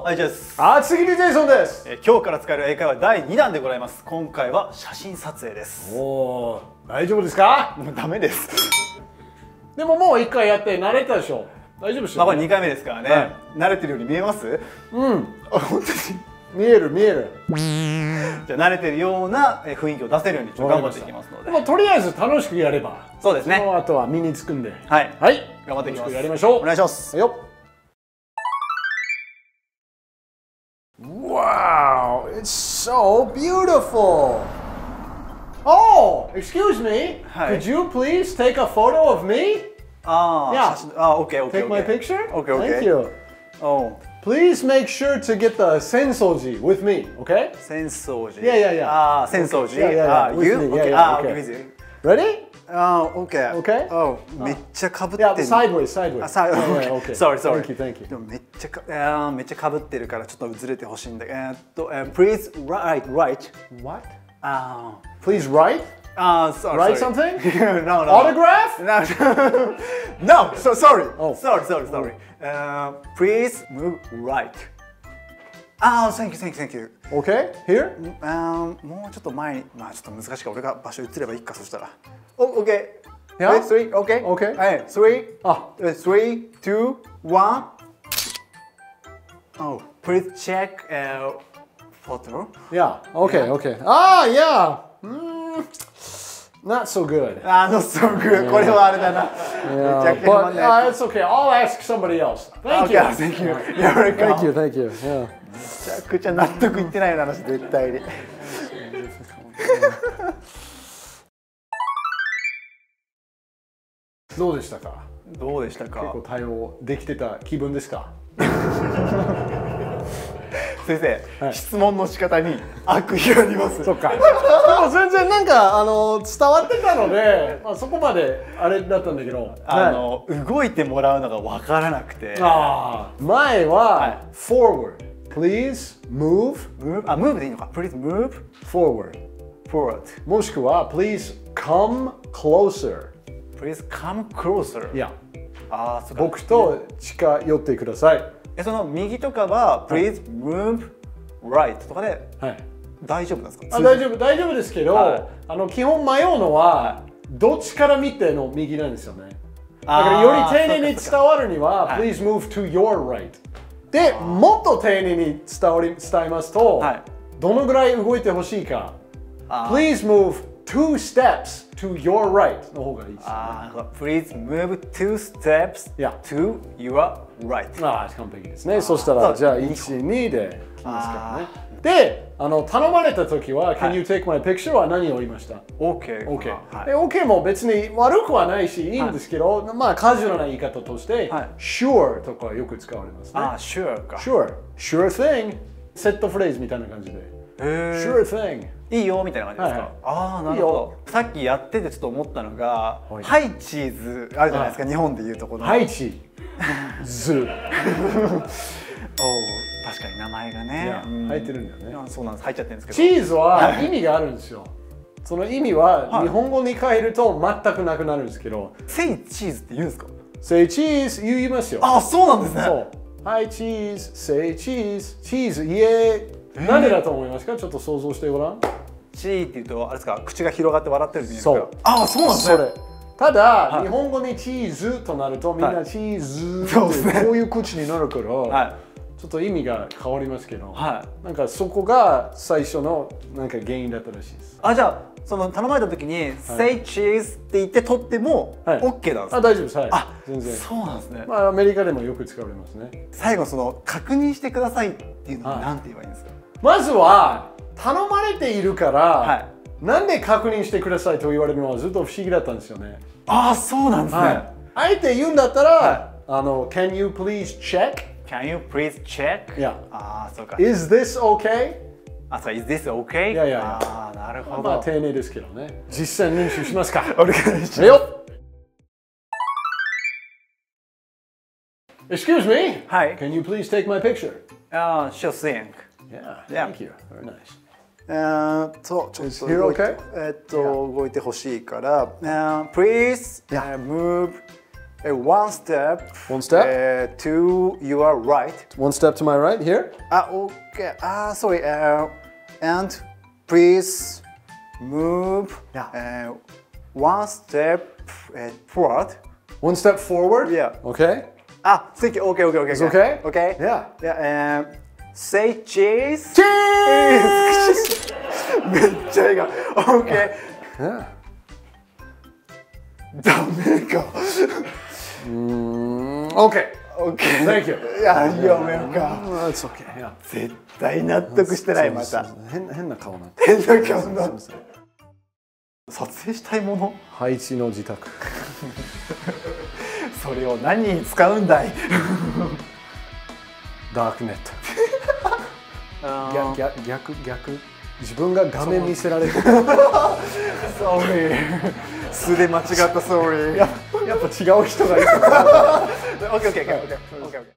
はい、です。 厚切りジェイソンです。 今日から使える英会話第2弾でございます。今回は写真撮影です。 おお、大丈夫ですか？ もうダメです。 でももう1回やって慣れたでしょ。大丈夫でしょ。 まあこれ2回目ですからね。はい、慣れてるように見えます？ うん。 あ、本当に見える見える。 じゃあ慣れてるような雰囲気を出せるように頑張っていきますので。 もうとりあえず楽しくやれば。 そうですね。 その後は身につくんで。 はい。 はい。 頑張っていきます。 やりましょう。 お願いします。 よっ。Wow, it's so beautiful. Oh, excuse me. Could you please take a photo of me? Yeah. Okay, okay. Take my picture? Okay, okay. Thank you. Oh. Please make sure to get the Sensoji with me, okay? Sensoji. Yeah. Sensoji. You? Okay. Okay, with you. Ready? Okay. Okay. Oh, めっちゃ被ってる。 Yeah, sideways. Okay. Sorry. Thank you. でもめっちゃ被ってるからちょっとずれてほしいんだ。Please write. What? Please write? Sorry. Write something? No. Autograph? No. So sorry. Oh. Sorry. Please move right. Thank you. Okay. Here? もうちょっと前に、まあちょっと難しいから俺が場所移ればいいか、そしたら。Okay. Yeah? Three. Okay. Okay. Hey, three. 3, 2, 1. Oh, please check photo. Yeah. Okay. Yeah. Not so good. Not so good. これはあれだな。 But it's okay. I'll ask somebody else. Thank you. Thank you. Thank you. Yeah. めちゃくちゃ納得いってないような話、絶対に。 どうでしたか？結構対応できてた気分ですか？ 先生、質問の仕方に悪意があります。 そっか。でも全然なんか伝わってたので、まあそこまであれだったんだけど、 動いてもらうのが分からなくて。 前は forward. Please move. Move でいいのか。Please move forward. もしくは Please come closer. Please come closer. いや。僕と近寄ってください。 その右とかは Please move right とかで大丈夫なんですか？ 大丈夫ですけど、基本迷うのはどっちから見ての右なんですよね。だからより丁寧に伝わるには Please move to your right。で、もっと丁寧に伝えますと、どのぐらい動いてほしいか。Please move 2 steps to your right の方がいいです、ね。 Please move 2 steps to your right。 完璧ですね。そしたら、じゃあ1、2できますからね。で、頼まれた時は、Can you take my picture は何を言いました？ OK。OK も別に悪くはないし、いいんですけど、まあカジュアルな言い方として、Sure とかよく使われますね。 Sure か。 Sure thing。セットフレーズみたいな感じで。Sure thing。 いいよみたいな感じですか？なるほど。さっきやっててちょっと思ったのが、ハイチーズあるじゃないですか、日本でいうとこの。 ハイチーズ。 確かに名前がね。 入ってるんだよね。 そうなんです。入っちゃってるんですけど。 チーズは意味があるんですよ。その意味は日本語に変えると全くなくなるんですけど。 Say cheese って言うんですか？ Say cheese 言いますよ。 そうなんですね。 そう。Hi cheese, say cheese, cheese なんでだと思いますか？ちょっと想像してごらん。 チーって言うとあれですか？口が広がって笑ってるみたいな。 そう。 そうなんですね。 ただ日本語にチーズとなるとみんなチーズってこういう口になるから。ちょっと意味が変わりますけど、なんかそこが最初のなんか原因だったらしいです。 じゃあその頼まれた時に Say cheese って言って取っても OK なんですか？ 大丈夫です。全然。 そうなんですね。 まあアメリカでもよく使われますね。 最後その確認してくださいっていうのは何て言えばいいんですか？ まずは頼まれているからなんで確認してくださいと言われるのはずっと不思議だったんですよね。 そうなんですね。 あえて言うんだったらCan you please check?Can you please check? Yeah. そうか。 Is this okay? Is this okay? いや。 なるほど。 まあ丁寧ですけどね。実践練習しますか。 お願いします。 Excuse me? Can you please take my picture? Sure thing. Thank you. Very nice. ちょっと動いてほしいから、Please move One step. One step. To your right. One step to my right here. Okay. Sorry. And please move. Yeah. One step forward. One step forward. Yeah. Okay. Thank you. Okay. It's okay. Okay. Yeah. Yeah. Say cheese. Cheese. めっちゃ笑顔。Okay. Yeah. ダメか。 Okay. Okay. Thank you. いや、読めるか。 It's okay. Yeah. 絶対納得してないまた。 変な顔になって。 変な顔になって。撮影したいもの？ 配置の自宅。 それを何に使うんだい？ ダークネット。逆。自分が画面見せられてる。 Sorry。素で間違った Sorry。 やっぱ違う人がいる。 Okay.